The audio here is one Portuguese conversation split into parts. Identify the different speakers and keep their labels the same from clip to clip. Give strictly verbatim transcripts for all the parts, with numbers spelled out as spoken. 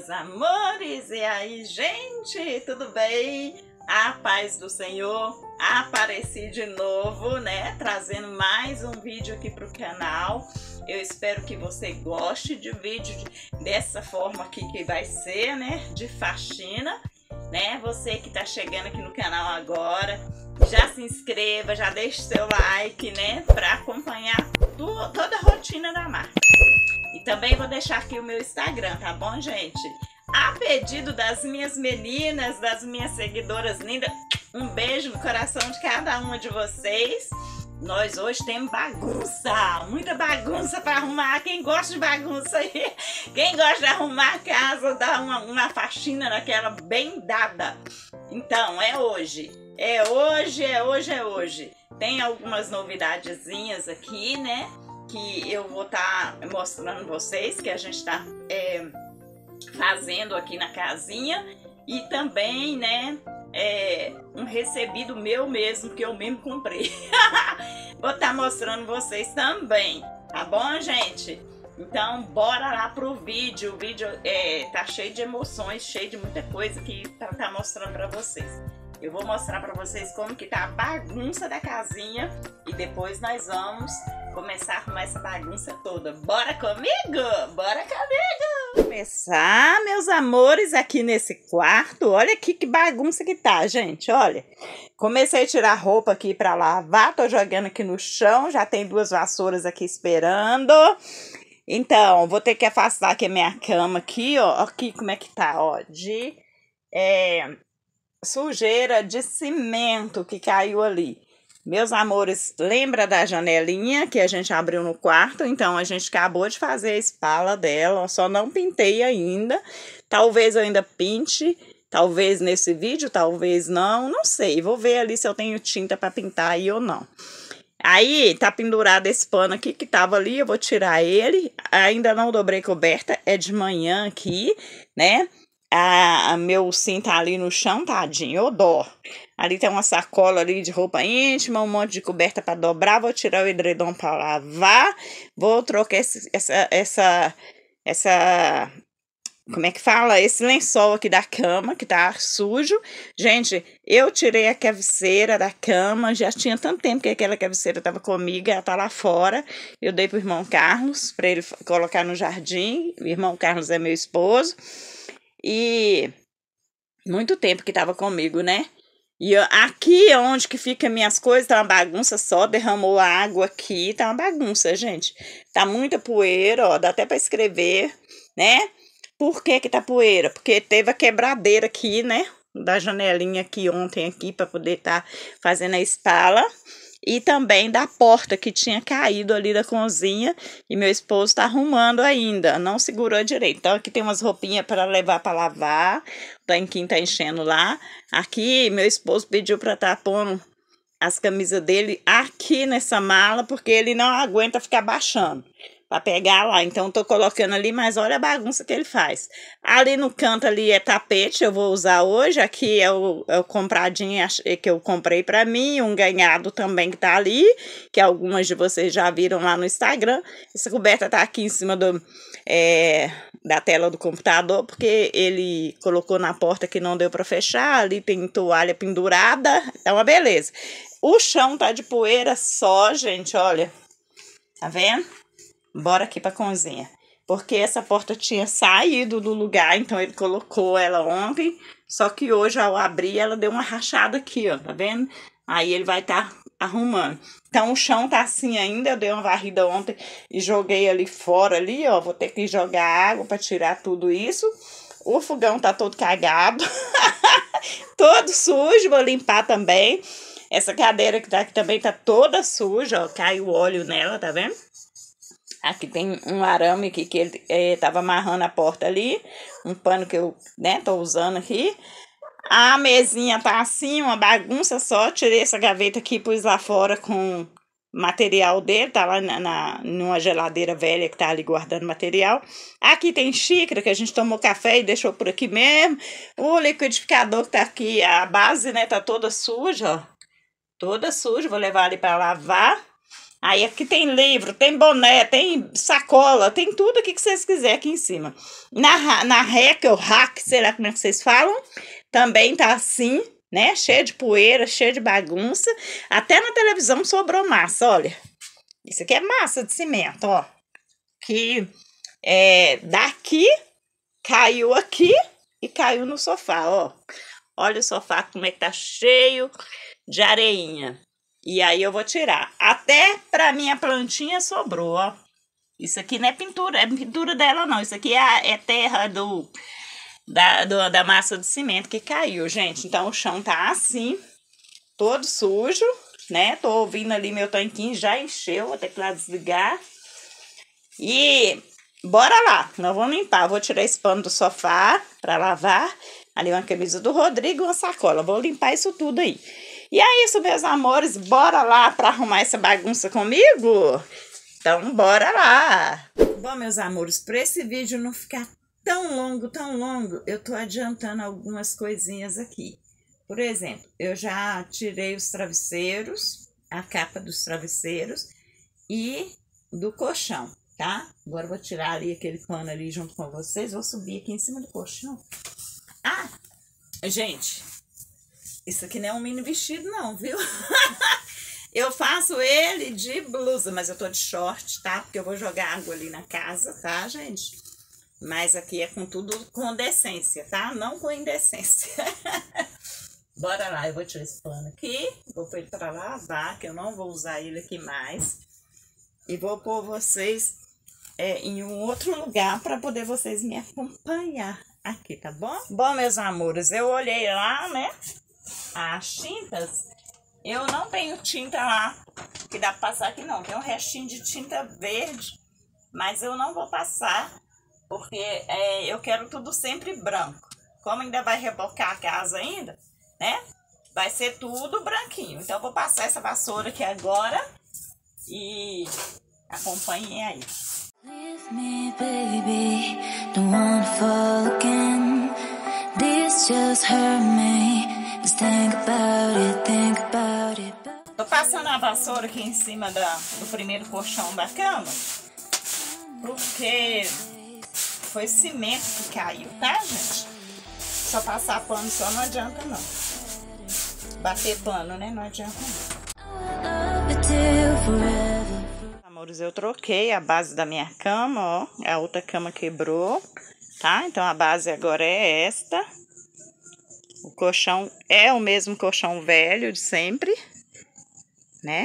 Speaker 1: meus amores! E aí, gente, tudo bem? A paz do Senhor, apareci de novo, né? Trazendo mais um vídeo aqui pro canal. Eu espero que você goste de vídeo de, dessa forma aqui que vai ser, né? De faxina, né? Você que tá chegando aqui no canal agora, já se inscreva, já deixe seu like, né? Pra acompanhar tudo, toda a rotina da marca. E também vou deixar aqui o meu Instagram, tá bom, gente? A pedido das minhas meninas, das minhas seguidoras lindas, um beijo no coração de cada uma de vocês. Nós hoje temos bagunça, muita bagunça para arrumar. Quem gosta de bagunça aí, quem gosta de arrumar a casa, dar uma, uma faxina naquela bem dada. Então, é hoje, é hoje, é hoje, é hoje. Tem algumas novidadezinhas aqui, né? Que eu vou estar tá mostrando vocês, que a gente está é, fazendo aqui na casinha. E também, né, é, um recebido meu mesmo, que eu mesmo comprei. Vou estar tá mostrando vocês também, tá bom, gente? Então, bora lá pro vídeo. O vídeo é, tá cheio de emoções, cheio de muita coisa que tá, tá mostrando para vocês. Eu vou mostrar para vocês como que tá a bagunça da casinha e depois nós vamos começar a arrumar essa bagunça toda. Bora comigo? Bora comigo! Começar, meus amores, aqui nesse quarto. Olha aqui que bagunça que tá, gente, olha. Comecei a tirar roupa aqui para lavar, tô jogando aqui no chão, já tem duas vassouras aqui esperando. Então, vou ter que afastar aqui a minha cama aqui, ó. Aqui como é que tá, ó, de... É... sujeira de cimento que caiu ali. Meus amores, lembra da janelinha que a gente abriu no quarto? Então, a gente acabou de fazer a espala dela, só não pintei ainda. Talvez eu ainda pinte, talvez nesse vídeo, talvez não, não sei. Vou ver ali se eu tenho tinta para pintar aí ou não. Aí, tá pendurado esse pano aqui que tava ali, eu vou tirar ele. Ainda não dobrei coberta, é de manhã aqui, né? A, a meu cinto tá ali no chão, tadinho, eu dó. Ali tem uma sacola ali de roupa íntima, um monte de coberta para dobrar. Vou tirar o edredom para lavar. Vou trocar esse, essa, essa, essa, como é que fala? Esse lençol aqui da cama, que tá sujo. Gente, eu tirei a cabeceira da cama, já tinha tanto tempo que aquela cabeceira tava comigo, ela tá lá fora. Eu dei pro irmão Carlos, para ele colocar no jardim. O irmão Carlos é meu esposo. E muito tempo que tava comigo, né? E eu, aqui onde que fica minhas coisas, tá uma bagunça só, derramou água aqui, tá uma bagunça, gente. Tá muita poeira, ó, dá até pra escrever, né? Por que que tá poeira? Porque teve a quebradeira aqui, né? Da janelinha aqui ontem aqui, pra poder tá fazendo a espala. E também da porta que tinha caído ali da cozinha e meu esposo tá arrumando ainda, não segurou direito. Então aqui tem umas roupinhas para levar para lavar, o tanquinho tá enchendo lá. Aqui meu esposo pediu para tá pondo as camisas dele aqui nessa mala, porque ele não aguenta ficar baixando para pegar lá. Então tô colocando ali, mas olha a bagunça que ele faz. Ali no canto ali é tapete, eu vou usar hoje. Aqui é o, é o compradinho que eu comprei para mim, um ganhado também que tá ali, que algumas de vocês já viram lá no Instagram. Essa coberta tá aqui em cima do, é, da tela do computador, porque ele colocou na porta que não deu para fechar. Ali tem toalha pendurada, é uma beleza. O chão tá de poeira só, gente, olha. Tá vendo? Bora aqui pra cozinha. Porque essa porta tinha saído do lugar, então ele colocou ela ontem. Só que hoje, ao abrir, ela deu uma rachada aqui, ó, tá vendo? Aí ele vai estar tá arrumando. Então o chão tá assim ainda, eu dei uma varrida ontem e joguei ali fora, ali, ó. Vou ter que jogar água pra tirar tudo isso. O fogão tá todo cagado. Todo sujo, vou limpar também. Essa cadeira que tá aqui também tá toda suja, ó. Caiu óleo nela, tá vendo? Aqui tem um arame aqui que ele é, tava amarrando a porta ali. Um pano que eu, né, tô usando aqui. A mesinha tá assim, uma bagunça só. Tirei essa gaveta aqui e pus lá fora com material dele. Tá lá na, na, numa geladeira velha que tá ali guardando material. Aqui tem xícara que a gente tomou café e deixou por aqui mesmo. O liquidificador que tá aqui, a base, né, tá toda suja, ó. Toda suja, vou levar ali pra lavar. Aí aqui tem livro, tem boné, tem sacola, tem tudo aqui que vocês quiserem aqui em cima. Na, na rec, ou rack, sei lá como é que vocês falam, também tá assim, né? Cheio de poeira, cheio de bagunça. Até na televisão sobrou massa, olha. Isso aqui é massa de cimento, ó. Que é, daqui caiu aqui e caiu no sofá, ó. Olha o sofá como é que tá cheio de areinha. E aí eu vou tirar. Até pra minha plantinha sobrou, ó. Isso aqui não é pintura, é pintura dela não. Isso aqui é, é terra do, da, do, da massa de cimento que caiu, gente. Então o chão tá assim, todo sujo, né? Tô ouvindo ali meu tanquinho, já encheu, vou ter que ir lá desligar. E bora lá, nós vamos limpar. Vou tirar esse pano do sofá pra lavar. Ali uma camisa do Rodrigo e uma sacola. Vou limpar isso tudo aí. E é isso, meus amores. Bora lá pra arrumar essa bagunça comigo? Então, bora lá. Bom, meus amores, para esse vídeo não ficar tão longo, tão longo, eu tô adiantando algumas coisinhas aqui. Por exemplo, eu já tirei os travesseiros, a capa dos travesseiros e do colchão, tá? Agora eu vou tirar ali aquele pano ali junto com vocês. Vou subir aqui em cima do colchão. Ah, gente, isso aqui não é um mini vestido não, viu? Eu faço ele de blusa, mas eu tô de short, tá? Porque eu vou jogar água ali na casa, tá, gente? Mas aqui é com tudo com decência, tá? Não com indecência. Bora lá, eu vou tirar esse pano aqui, vou pôr ele pra lavar, que eu não vou usar ele aqui mais. E vou pôr vocês é, em um outro lugar para poder vocês me acompanhar aqui, tá bom? Bom, meus amores, eu olhei lá, né, as tintas. Eu não tenho tinta lá que dá pra passar aqui não. Tem um restinho de tinta verde, mas eu não vou passar, porque é, eu quero tudo sempre branco. Como ainda vai rebocar a casa ainda, né, vai ser tudo branquinho. Então eu vou passar essa vassoura aqui agora e acompanhem aí. Leave me, baby, don't wanna fall again. This just hurt me. Just think about it, think about it. Tô passando a vassoura aqui em cima da, do primeiro colchão da cama, porque foi cimento que caiu, tá, gente? Só passar pano só não adianta não. Bater pano, né? Não adianta não. Amores, eu troquei a base da minha cama, ó. A outra cama quebrou, tá? Então a base agora é esta. O colchão é o mesmo colchão velho de sempre, né?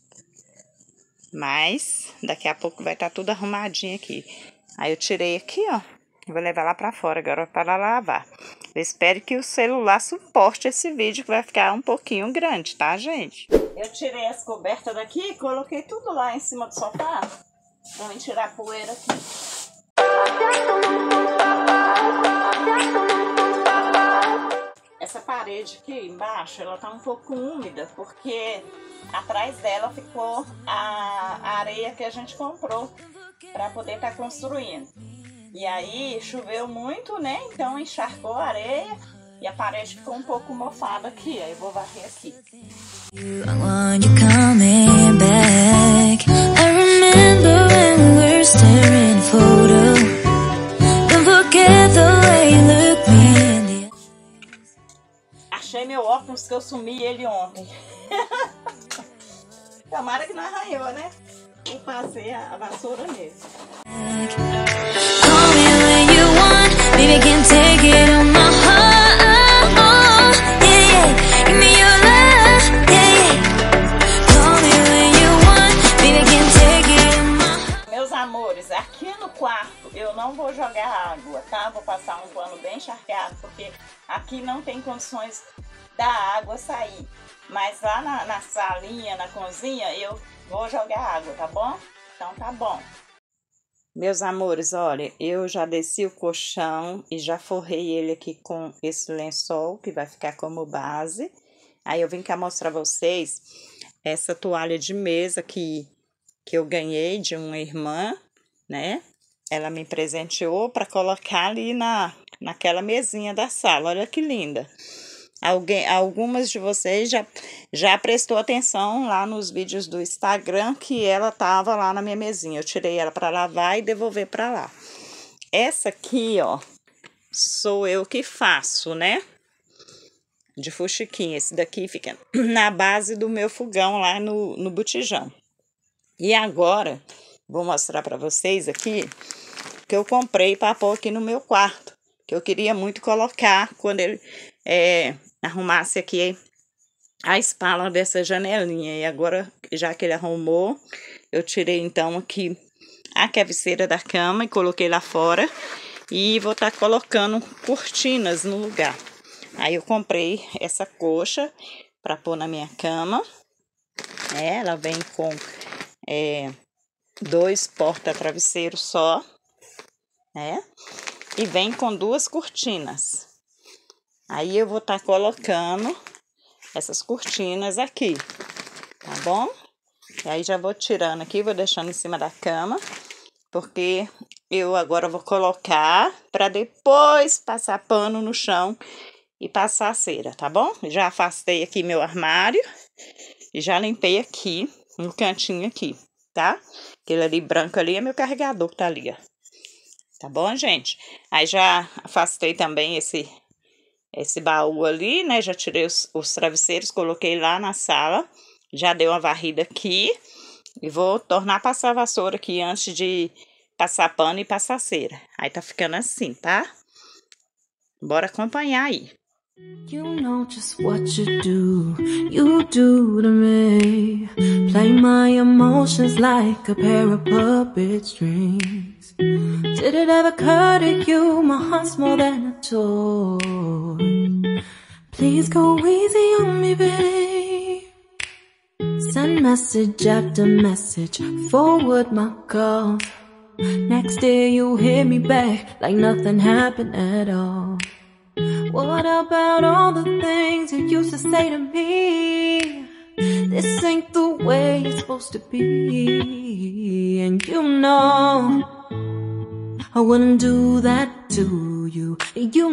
Speaker 1: Mas daqui a pouco vai estar tudo arrumadinho aqui. Aí eu tirei aqui, ó. Vou levar lá pra fora agora para lavar. Eu espero que o celular suporte esse vídeo, que vai ficar um pouquinho grande, tá, gente? Eu tirei as cobertas daqui e coloquei tudo lá em cima do sofá. Vamos tirar a poeira aqui. Essa parede aqui embaixo, ela tá um pouco úmida, porque atrás dela ficou a areia que a gente comprou para poder estar construindo. E aí choveu muito, né? Então encharcou a areia e a parede ficou um pouco mofada aqui. Aí eu vou varrer aqui. Achei meu óculos que eu sumi ele ontem. Tomara que não arranhou, né? Eu passei a vassoura mesmo. Baby, can take it on my heart, yeah, yeah. Give me your love, yeah, yeah. Call me when you want, baby, can take it on my heart. Meus amores, aqui no quarto eu não vou jogar água, tá? Vou passar um pano bem encharcado, porque aqui não tem condições da água sair. Mas lá na, na salinha, na cozinha, eu vou jogar água, tá bom? Então tá bom. Meus amores, olha, eu já desci o colchão e já forrei ele aqui com esse lençol, que vai ficar como base. Aí eu vim cá mostrar pra vocês essa toalha de mesa que, que eu ganhei de uma irmã, né? Ela me presenteou para colocar ali na, naquela mesinha da sala, olha que linda. alguém, algumas de vocês já, já prestou atenção lá nos vídeos do Instagram que ela tava lá na minha mesinha. Eu tirei ela para lavar e devolver para lá. Essa aqui, ó, sou eu que faço, né? De fuxiquinha. Esse daqui fica na base do meu fogão lá no, no botijão. E agora, vou mostrar para vocês aqui que eu comprei para pôr aqui no meu quarto. Que eu queria muito colocar quando ele é, arrumasse aqui a espala dessa janelinha. E agora, já que ele arrumou, eu tirei então aqui a cabeceira da cama e coloquei lá fora. E vou estar tá colocando cortinas no lugar. Aí eu comprei essa coxa para pôr na minha cama. É, ela vem com é, dois porta-travesseiros só. É. E vem com duas cortinas. Aí eu vou estar tá colocando essas cortinas aqui, tá bom? E aí já vou tirando aqui, vou deixando em cima da cama, porque eu agora vou colocar para depois passar pano no chão e passar a cera, tá bom? Já afastei aqui meu armário e já limpei aqui no cantinho aqui, tá? Aquele ali branco ali é meu carregador que tá ali, ó. Tá bom, gente? Aí já afastei também esse, esse baú ali, né? Já tirei os, os travesseiros, coloquei lá na sala. Já dei uma varrida aqui. E vou tornar a passar a vassoura aqui antes de passar pano e passar cera. Aí tá ficando assim, tá? Bora acompanhar aí.
Speaker 2: You know just what you do, you do to me. Play my emotions like a pair of puppet strings. Did it ever occur to you, my heart's more than a toy? Please go easy on me, babe. Send message after message, forward my calls. Next day you hit me back like nothing happened at all. What about all the things you used to say to me? This ain't the way it's supposed to be. And you know I wouldn't do that to you. You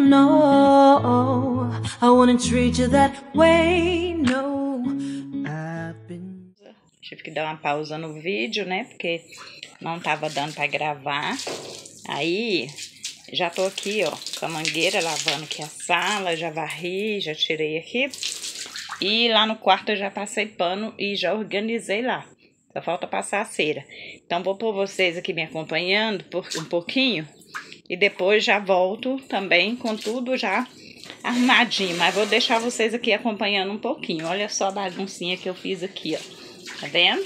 Speaker 2: know I wouldn't treat you that way. No, I've been...
Speaker 1: Tive que dar uma pausa no vídeo, né? Porque não tava dando pra gravar. Aí... já tô aqui, ó, com a mangueira, lavando aqui a sala, já varri, já tirei aqui. E lá no quarto eu já passei pano e já organizei lá. Só falta passar a cera. Então, vou pôr vocês aqui me acompanhando por um pouquinho. E depois já volto também com tudo já arrumadinho. Mas vou deixar vocês aqui acompanhando um pouquinho. Olha só a baguncinha que eu fiz aqui, ó. Tá vendo?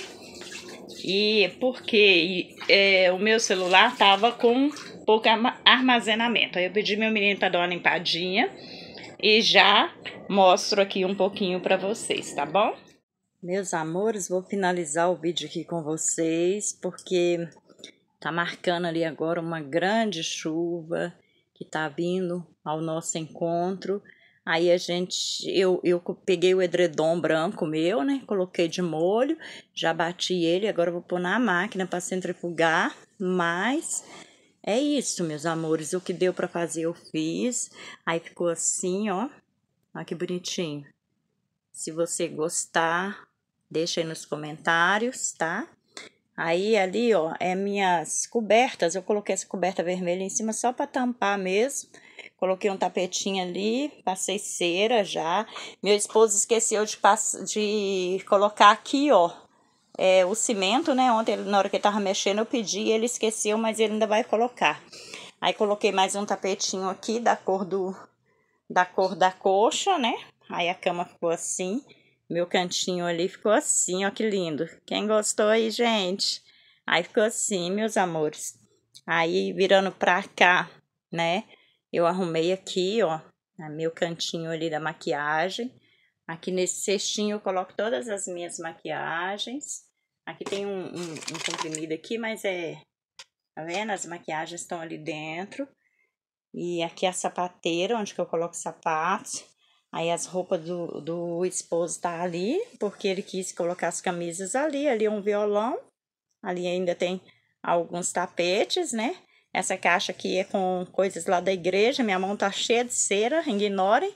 Speaker 1: E porque é, o meu celular tava com pouco armazenamento. Aí eu pedi meu menino para dar uma limpadinha e já mostro aqui um pouquinho para vocês, tá bom? Meus amores, vou finalizar o vídeo aqui com vocês, porque tá marcando ali agora uma grande chuva que tá vindo ao nosso encontro. Aí a gente, eu, eu peguei o edredom branco meu, né? Coloquei de molho, já bati ele, agora eu vou pôr na máquina para centrifugar, mas... é isso, meus amores, o que deu pra fazer eu fiz. Aí ficou assim, ó. Olha que bonitinho. Se você gostar, deixa aí nos comentários, tá? Aí ali, ó, é minhas cobertas. Eu coloquei essa coberta vermelha em cima só pra tampar mesmo. Coloquei um tapetinho ali, passei cera já. Meu esposo esqueceu de, de colocar aqui, ó. É, o cimento, né? Ontem, na hora que ele tava mexendo, eu pedi, ele esqueceu, mas ele ainda vai colocar. Aí coloquei mais um tapetinho aqui da cor do da cor da coxa, né? Aí a cama ficou assim, meu cantinho ali ficou assim, ó, que lindo. Quem gostou aí, gente? Aí ficou assim, meus amores. Aí virando pra cá, né? Eu arrumei aqui, ó, meu cantinho ali da maquiagem. Aqui nesse cestinho eu coloco todas as minhas maquiagens. Aqui tem um, um, um comprimido aqui, mas é... tá vendo? As maquiagens estão ali dentro. E aqui a sapateira, onde que eu coloco sapatos. Aí as roupas do, do esposo tá ali, porque ele quis colocar as camisas ali. Ali é um violão. Ali ainda tem alguns tapetes, né? Essa caixa aqui é com coisas lá da igreja. Minha mão tá cheia de cera, ignorem.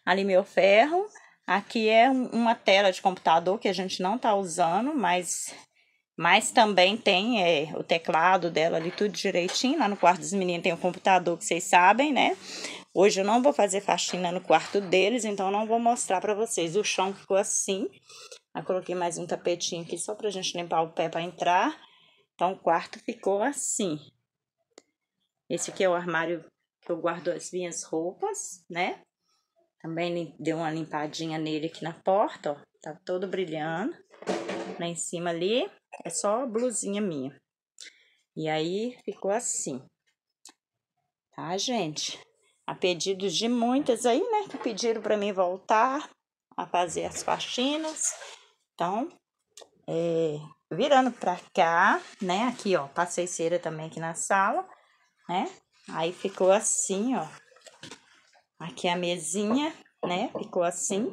Speaker 1: ali meu ferro. Aqui é um, uma tela de computador que a gente não tá usando, mas, mas também tem é, o teclado dela ali tudo direitinho. Lá no quarto dos meninos tem o computador que vocês sabem, né? Hoje eu não vou fazer faxina no quarto deles, então não vou mostrar pra vocês. O chão ficou assim. Eu coloquei mais um tapetinho aqui só pra gente limpar o pé pra entrar. Então o quarto ficou assim. Esse aqui é o armário que eu guardo as minhas roupas, né? Também deu uma limpadinha nele aqui na porta, ó. Tá todo brilhando. Lá em cima ali é só blusinha minha. E aí ficou assim. Tá, gente? A pedidos de muitas aí, né? Que pediram pra mim voltar a fazer as faxinas. Então, é, virando pra cá, né? Aqui, ó, passei cera também aqui na sala, né? Aí ficou assim, ó. Aqui a mesinha, né? Ficou assim,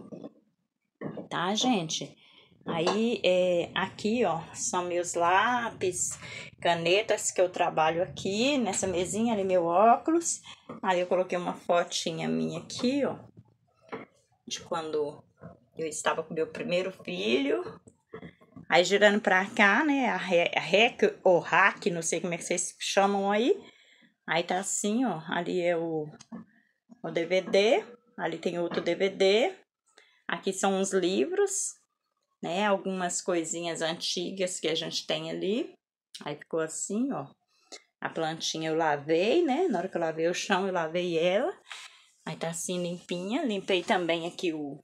Speaker 1: tá, gente? Aí, é, aqui, ó, são meus lápis, canetas que eu trabalho aqui, nessa mesinha ali, meu óculos. Aí eu coloquei uma fotinha minha aqui, ó, de quando eu estava com meu primeiro filho. Aí, girando pra cá, né, a rec ou rack, não sei como é que vocês chamam aí. Aí tá assim, ó, ali é o, o D V D, ali tem outro D V D. Aqui são os livros, né, algumas coisinhas antigas que a gente tem ali. Aí ficou assim, ó. A plantinha eu lavei, né, na hora que eu lavei o chão eu lavei ela. Aí tá assim limpinha. Limpei também aqui o,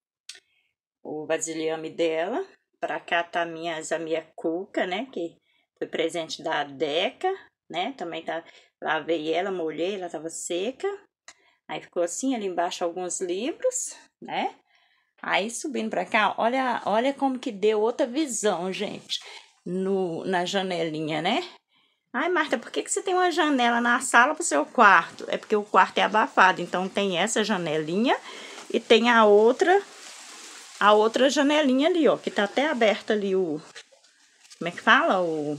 Speaker 1: o vasilhame dela. Pra cá tá minhas, a minha cuca, né, que foi presente da Deca, né, também tá, lavei ela, molhei, ela tava seca. Aí ficou assim, ali embaixo alguns livros, né. Aí subindo pra cá, olha, olha como que deu outra visão, gente, no, na janelinha, né. Ai, Marta, por que que você tem uma janela na sala pro seu quarto? É porque o quarto é abafado, então tem essa janelinha e tem a outra... A outra janelinha ali, ó, que tá até aberta ali o... Como é que fala? O...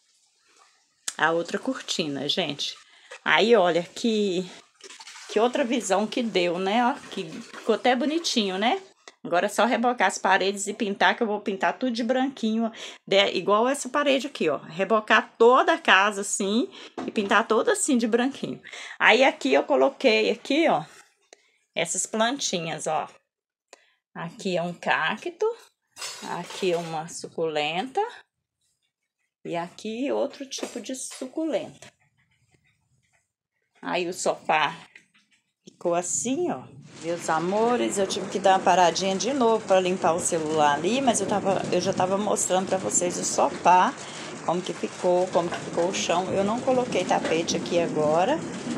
Speaker 1: A outra cortina, gente. Aí, olha, que... Que outra visão que deu, né? Ó, que ficou até bonitinho, né? Agora é só rebocar as paredes e pintar, que eu vou pintar tudo de branquinho. De... Igual essa parede aqui, ó. Rebocar toda a casa, assim, e pintar toda assim de branquinho. Aí, aqui eu coloquei, aqui, ó, essas plantinhas, ó. Aqui é um cacto, aqui é uma suculenta e aqui outro tipo de suculenta. Aí o sofá ficou assim, ó, meus amores. Eu tive que dar uma paradinha de novo para limpar o celular ali, mas eu, tava, eu já tava mostrando para vocês o sofá, como que ficou, como que ficou o chão. Eu não coloquei tapete aqui agora,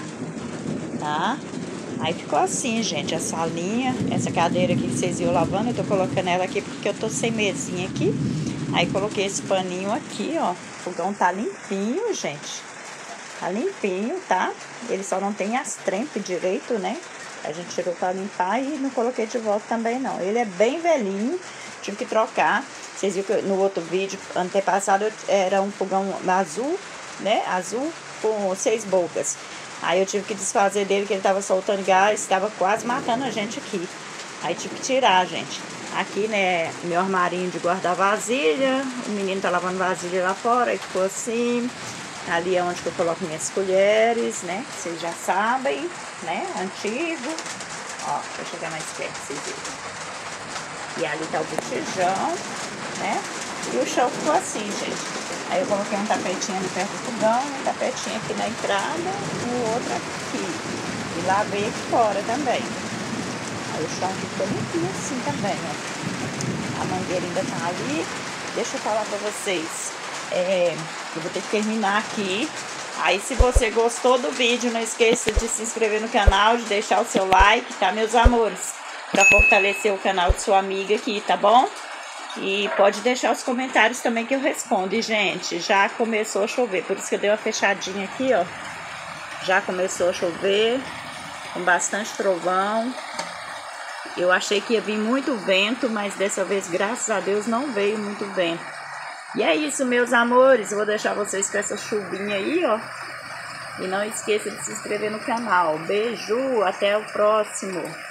Speaker 1: tá? Aí ficou assim, gente, a salinha, essa cadeira aqui que vocês viram lavando, eu tô colocando ela aqui porque eu tô sem mesinha aqui. Aí coloquei esse paninho aqui, ó, o fogão tá limpinho, gente, tá limpinho, tá? Ele só não tem as trempes direito, né? A gente tirou pra limpar e não coloquei de volta também, não. Ele é bem velhinho, tive que trocar. Vocês viram que no outro vídeo, antepassado, era um fogão azul, né? Azul com seis bocas. Aí eu tive que desfazer dele, que ele tava soltando gás, tava quase matando a gente aqui. Aí tive que tirar, gente. Aqui, né, meu armarinho de guardar vasilha. O menino tá lavando vasilha lá fora, aí ficou assim. Ali é onde que eu coloco minhas colheres, né, vocês já sabem, né, antigo. Ó, deixa eu chegar mais perto pra vocês verem. E ali tá o botijão, né, e o chão ficou assim, gente. Aí eu coloquei um tapetinho ali perto do fogão, um tapetinho aqui na entrada e o outro aqui. E lavei aqui fora também. Aí o chão ficou limpinho assim também, ó. A mangueira ainda tá ali. Deixa eu falar pra vocês. É, eu vou ter que terminar aqui. Aí se você gostou do vídeo, não esqueça de se inscrever no canal, de deixar o seu like, tá, meus amores? Pra fortalecer o canal de sua amiga aqui, tá bom? E pode deixar os comentários também que eu respondo. E, gente, já começou a chover. Por isso que eu dei uma fechadinha aqui, ó. Já começou a chover. Com bastante trovão. Eu achei que ia vir muito vento, mas dessa vez, graças a Deus, não veio muito vento. E é isso, meus amores. Eu vou deixar vocês com essa chuvinha aí, ó. E não esqueça de se inscrever no canal. Beijo, até o próximo.